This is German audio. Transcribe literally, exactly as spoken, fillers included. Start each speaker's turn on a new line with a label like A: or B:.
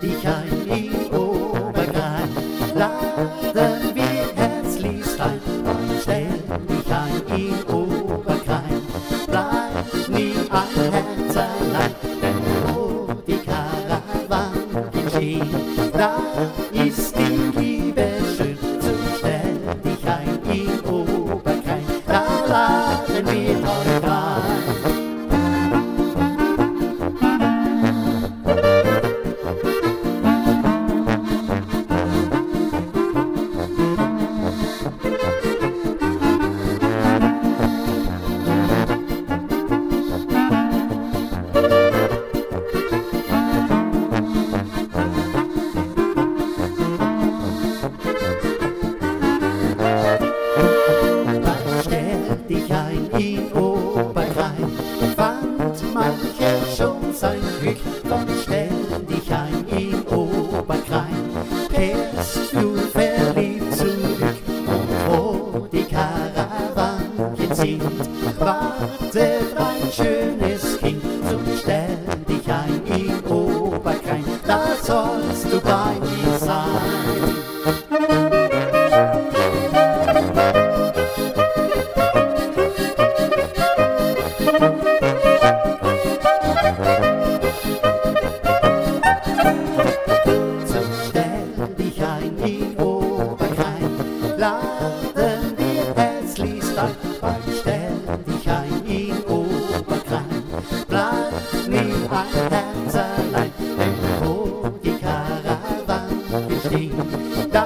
A: dich ein in Obergrein. Laden wir herzlichst ein und stell dich ein in Obergrein. Bleib nie ein Herz allein, denn wo die Karawanken stehen, da ist die Liebe schön. So stell dich ein in Obergrein, da laden wir euch ein. Dich ein in Obergrein, fand mancher schon sein Glück, dann stell dich ein in Obergrein, kehrst du verliebt zurück, und wo die Karawanken sind, wartet ein schönes Kind, so stell dich ein in Obergrein, da sollst du bei mir sein. Laden wir herzlichst ein, beim Stellen dich ein in Obergrein. Bleib nie ein Herz allein, denn wo die Karawanken stehen, da